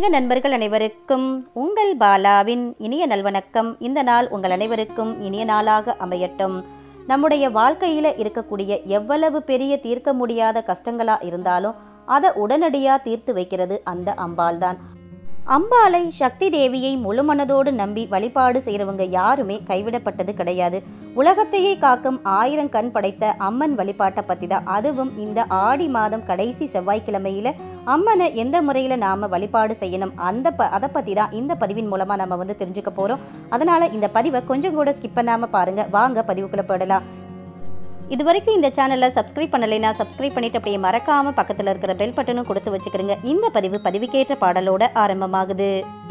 ஆன்மீக நண்பர்கள் அனைவருக்கும் உங்கள் பாலாவின் இனிய நல்வணக்கம். இந்த நாள் உங்கள் அனைவருக்கும் இனிய நாளாக அமையட்டும். நம்முடைய வாழ்க்கையில் இருக்கக்கூடிய எவ்வளவு பெரிய தீர்க்க முடியாத கஷ்டங்களா இருந்தாலும் அதை உடனடியாக தீர்த்து வைக்கிறது அந்த அம்பாள் தான். அம்பாளை சக்தி தேவியை முழுமனதோடு நம்பி வழிபாடு செய்கிறவங்க யாருமே கைவிடப்பட்டது கிடையாது. உலகத்தையே காக்கும் 1000 கண் படைத்த அம்மன் வழிபாட்டை பற்றி தான், அதுவும் இந்த ஆடி மாதம் கடைசி செவ்வாய்க்கிழமையில் அம்மனை எந்த முறையில் நாம் வழிபாடு செய்யணும் அதை பற்றி தான் இந்த பதிவின் மூலமாக நம்ம தெரிஞ்சுக்க போகிறோம். அதனால் இந்த பதிவை கொஞ்சம் கூட ஸ்கிப் பண்ணாமல் பாருங்கள். வாங்க பதிவுக்குள்ளே போடலாம். இது வரைக்கும் இந்த சேனலை சப்ஸ்கிரைப் பண்ணலைன்னா சப்ஸ்கிரைப் பண்ணிட்டு அப்படியே மறக்காம பக்கத்தில் இருக்கிற பெல் பட்டனும் கொடுத்து வச்சுக்கிறங்க. இந்த பதிவு பதிவுக்கேற்ற பாடலோட ஆரம்பமாகுது.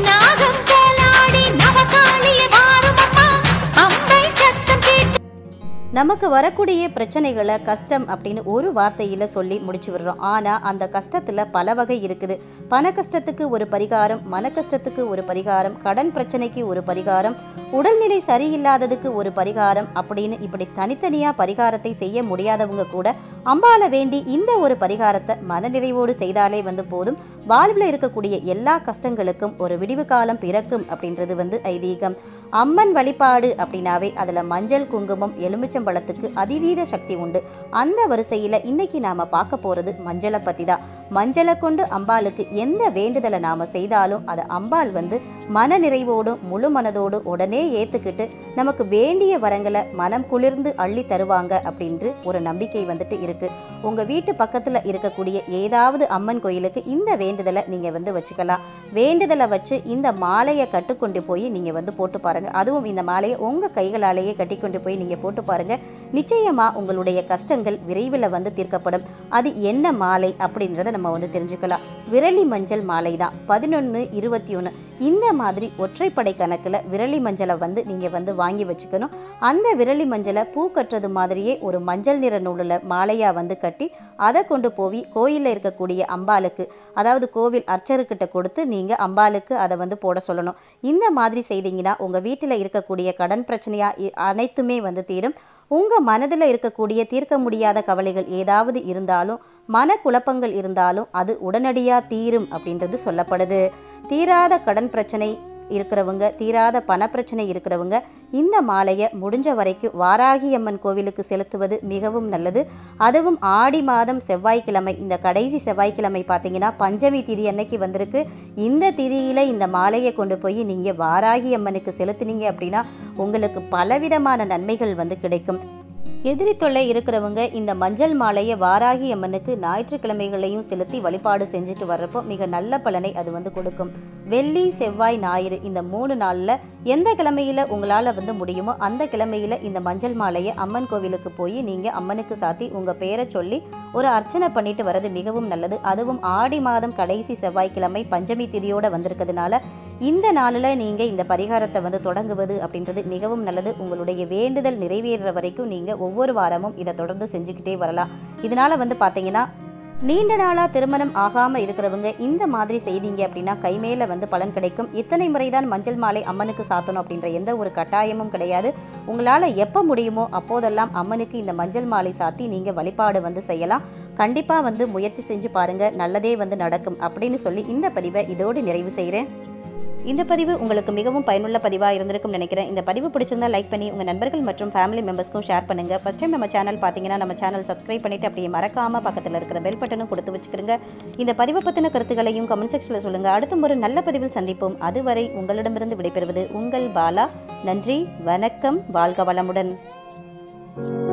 நமக்கு வரக்கூடிய பிரச்சனைகளை கஷ்டம் அப்படின்னு ஒரு வார்த்தையில் சொல்லி முடிச்சு விடுறோம். ஆனால் அந்த கஷ்டத்தில் பல வகை இருக்குது. பண கஷ்டத்துக்கு ஒரு பரிகாரம், மன கஷ்டத்துக்கு ஒரு பரிகாரம், கடன் பிரச்சனைக்கு ஒரு பரிகாரம், உடல்நிலை சரியில்லாததுக்கு ஒரு பரிகாரம் அப்படின்னு இப்படி தனித்தனியாக பரிகாரத்தை செய்ய முடியாதவங்க கூட அம்பாளை வேண்டி இந்த ஒரு பரிகாரத்தை மனநிறைவோடு செய்தாலே போதும். வாழ்வில் இருக்கக்கூடிய எல்லா கஷ்டங்களுக்கும் ஒரு விடிவு காலம் பிறக்கும் அப்படின்றது ஐதீகம். அம்மன் வழிபாடு அப்படின்னாவே அதில் மஞ்சள், குங்குமம், எலுமிச்சம்பழத்துக்கு அதிதீத சக்தி உண்டு. அந்த வரிசையில் இன்னைக்கு நாம் பார்க்க போகிறது மஞ்சளை பற்றி தான். மஞ்சளை கொண்டு அம்பாளுக்கு எந்த வேண்டுதலை நாம் செய்தாலும் அதை அம்பாள் மன நிறைவோடும் முழு மனதோடு உடனே ஏற்றுக்கிட்டு நமக்கு வேண்டிய வரங்களை மனம் குளிர்ந்து அள்ளி தருவாங்க அப்படின்று ஒரு நம்பிக்கை இருக்கு. உங்கள் வீட்டு பக்கத்தில் இருக்கக்கூடிய ஏதாவது அம்மன் கோயிலுக்கு இந்த வேண்டுதலை நீங்கள் வச்சுக்கலாம். வேண்டுதலை வச்சு இந்த மாலையை கட்டுக்கொண்டு போய் நீங்கள் போட்டு பாருங்கள். அதுவும் இந்த மாலையை உங்கள் கைகளாலேயே கட்டி கொண்டு போய் நீங்கள் போட்டு பாருங்கள். நிச்சயமாக உங்களுடைய கஷ்டங்கள் விரைவில் தீர்க்கப்படும். அது என்ன மாலை அப்படின்றத நம்ம தெரிஞ்சுக்கலாம். விரலி மஞ்சள் மாலை தான். 11, 21 இந்த மாதிரி ஒற்றைப்படை கணக்கில் விரலி மஞ்சளை நீங்கள் வாங்கி வச்சுக்கணும். அந்த விரலி மஞ்சளை பூ கட்டுறது மாதிரியே ஒரு மஞ்சள் நிற நூலில் மாலையாக கட்டி அதை கொண்டு போய் கோயிலில் இருக்கக்கூடிய அம்பாளுக்கு, அதாவது கோவில் அர்ச்சர்கிட்ட கொடுத்து நீங்கள் அம்பாளுக்கு அதை போட சொல்லணும். இந்த மாதிரி செய்தீங்கன்னா உங்கள் வீட்டில் இருக்கக்கூடிய கடன் பிரச்சனையாக அனைத்துமே தீரும். உங்கள் மனதில் இருக்கக்கூடிய தீர்க்க முடியாத கவலைகள் ஏதாவது இருந்தாலும், மனக்குழப்பங்கள் இருந்தாலும் அது உடனடியாக தீரும் அப்படின்றது சொல்லப்படுது. தீராத கடன் பிரச்சனை இருக்கிறவங்க, தீராத பணப்பிரச்சனை இருக்கிறவங்க இந்த மாலையை முடிஞ்ச வரைக்கும் வாராகி அம்மன் கோவிலுக்கு செலுத்துவது மிகவும் நல்லது. அதுவும் ஆடி மாதம் செவ்வாய்க்கிழமை, இந்த கடைசி செவ்வாய்க்கிழமை பார்த்தீங்கன்னா பஞ்சமி திதி அன்னைக்கு வந்திருக்கு. இந்த திதியில் இந்த மாலையை கொண்டு போய் நீங்கள் வாராகி அம்மனுக்கு செலுத்தினீங்க அப்படின்னா உங்களுக்கு பலவிதமான நன்மைகள் கிடைக்கும். எதிரி தொல்லை இருக்கிறவங்க இந்த மஞ்சள் மாலையை வாராகி அம்மனுக்கு ஞாயிற்றுக்கிழமைகளையும் செலுத்தி வழிபாடு செஞ்சுட்டு வர்றப்போ மிக நல்ல பலனை அது கொடுக்கும். வெள்ளி, செவ்வாய், ஞாயிறு இந்த 3 நாளில் எந்த கிழமையில் உங்களால் முடியுமோ அந்த கிழமையில் இந்த மஞ்சள் மாலையை அம்மன் கோவிலுக்கு போய் நீங்கள் அம்மனுக்கு சாத்தி உங்கள் பேரை சொல்லி ஒரு அர்ச்சனை பண்ணிட்டு வர்றது மிகவும் நல்லது. அதுவும் ஆடி மாதம் கடைசி செவ்வாய்க்கிழமை பஞ்சமி திதியோடு வந்திருக்கிறதுனால இந்த நாளில் நீங்கள் இந்த பரிகாரத்தை தொடங்குவது அப்படின்றது மிகவும் நல்லது. உங்களுடைய வேண்டுதல் நிறைவேறுற வரைக்கும் நீங்கள் ஒவ்வொரு வாரமும் இதை தொடர்ந்து செஞ்சுக்கிட்டே வரலாம். இதனால் பார்த்தீங்கன்னா நீண்ட நாளாக திருமணம் ஆகாமல் இருக்கிறவங்க இந்த மாதிரி செய்தீங்க அப்படின்னா கை மேலே பலன் கிடைக்கும். இத்தனை முறைதான் மஞ்சள் மாலை அம்மனுக்கு சாத்தணும் அப்படின்ற எந்த ஒரு கட்டாயமும் கிடையாது. உங்களால் எப்போ முடியுமோ அப்போதெல்லாம் அம்மனுக்கு இந்த மஞ்சள் மாலை சாத்தி நீங்கள் வழிபாடு செய்யலாம். கண்டிப்பாக முயற்சி செஞ்சு பாருங்கள், நல்லதே நடக்கும் அப்படின்னு சொல்லி இந்த பதிவை இதோடு நிறைவு செய்கிறேன். இந்த பதிவு உங்களுக்கு மிகவும் பயனுள்ள பதிவாக இருந்திருக்கும் நினைக்கிறேன். இந்த பதிவு பிடிச்சிருந்தா லைக் பண்ணி உங்கள் நண்பர்கள் மற்றும் ஃபேமிலி மெம்பர்ஸ்க்கும் ஷேர் பண்ணுங்கள். ஃபஸ்ட் டைம் நம்ம சேனல் பார்த்தீங்கன்னா நம்ம சேனல் சப்ஸ்கிரைப் பண்ணிவிட்டு அப்படியே மறக்காமல் பக்கத்தில் இருக்கிற பெல் பட்டனும் கொடுத்து வச்சுக்கிறங்க. இந்த பதிவை பற்றின கருத்துக்களையும் கமெண்ட் செக்ஷனில் சொல்லுங்கள். அடுத்த ஒரு நல்ல பதிவில் சந்திப்போம். அதுவரை உங்களிடமிருந்து விடைபெறுவது உங்கள் பாலா. நன்றி, வணக்கம், வாழ்க வளமுடன்.